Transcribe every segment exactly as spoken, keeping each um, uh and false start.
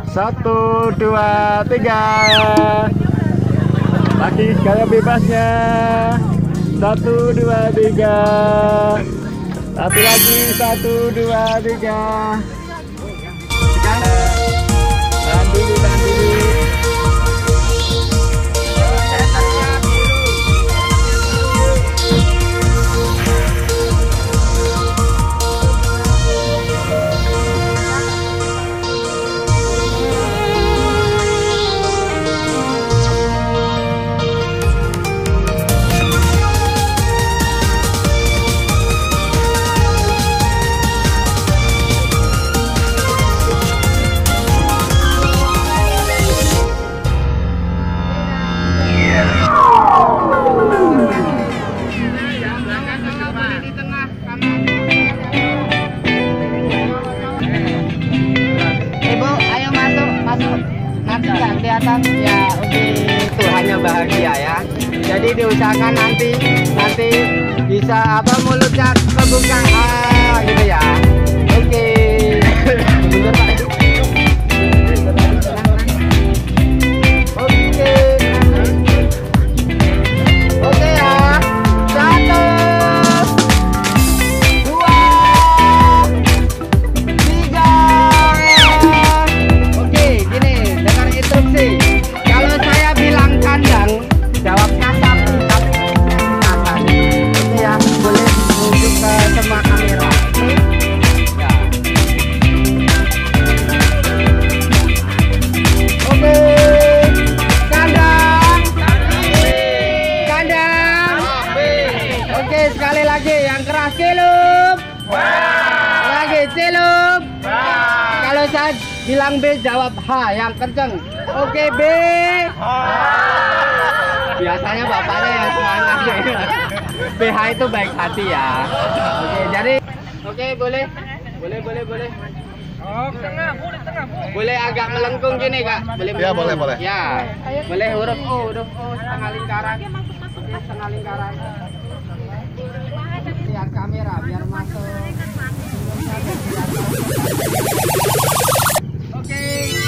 Satu, dua, tiga. Lagi gaya bebasnya. Satu, dua, tiga. Satu lagi, satu, dua, tiga. Tahan dulu, tahan dulu. Kelihatan ya, itu hanya bahagia ya. Jadi diusahakan nanti nanti bisa apa mulutnya kebuka ah, gitu ya. Oke. Bener, Pak. Oke. Oke ya. Satu, dua, tiga. Oke, gini. Instruksi. Kalau saya bilang kandang, jawabnya satu satu kanan. Ini ya, boleh tunjuk ke semua kamera. Ya. Oke, kandang, kandang. Oke, sekali lagi yang keras celup. Lagi celup. Kalau saya bilang B, jawab H yang kenceng. Oke, B. Biasanya bapaknya yang semangat. B H itu baik hati ya. Oke, jadi oke, boleh. Boleh, boleh, boleh. Oh, tengah, boleh tengah. Boleh agak melengkung gini, Kak. Boleh. Ya, boleh, boleh. Ya. Boleh huruf O, huruf O setengah lingkaran. Oke, setengah lingkaran. Lihat kamera biar masuk. Oke.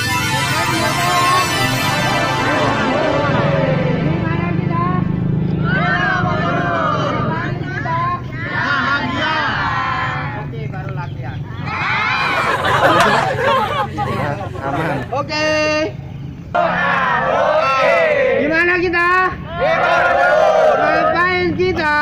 Oke, baru latihan. Aman. Oke. Gimana kita? Ngapain kita?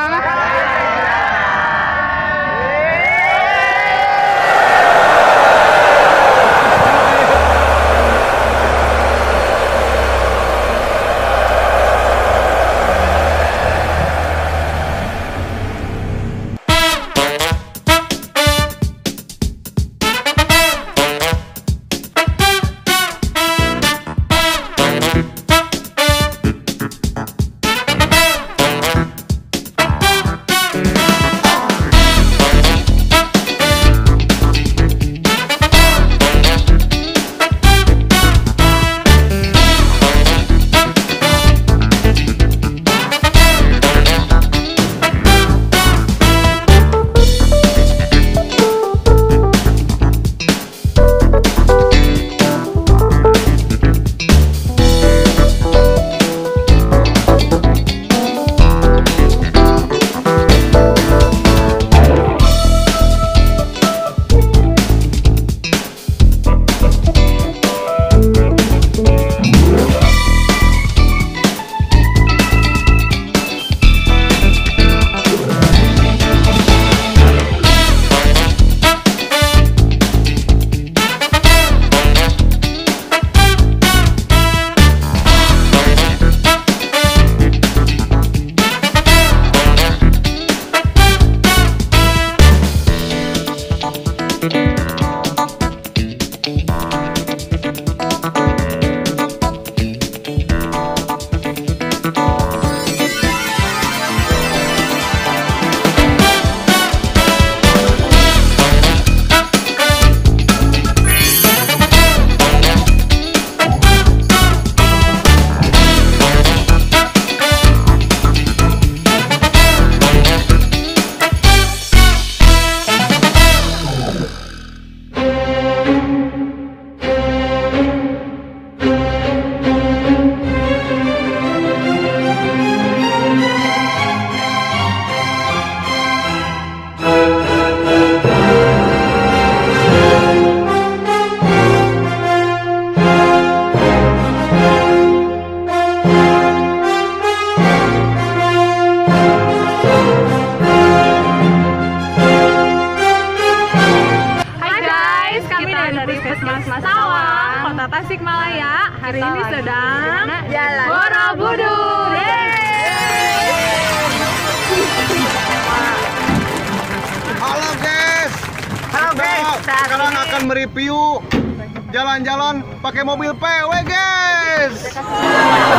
jalan Borobudur. Halo guys. Halo guys, Kita saat sekarang ini akan mereview jalan-jalan pakai mobil P W guys.